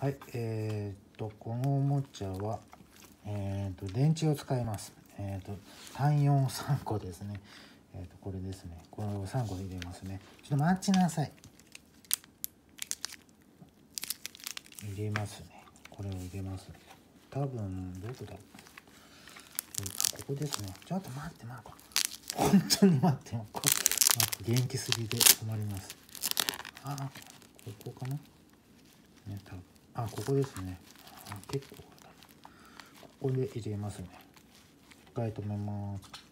はい、このおもちゃは、電池を使います。単4 3個ですね。これですね。これを3個入れますね。ちょっと待ちなさい。入れますね。これを入れます。多分、どこだろう。ここですね。ちょっと待って、マーコ。本当に待って、マーコ。元気すぎで困ります。ここかな、ね、多分。ここですね。結構だ。ここで入れますね。一回止めます。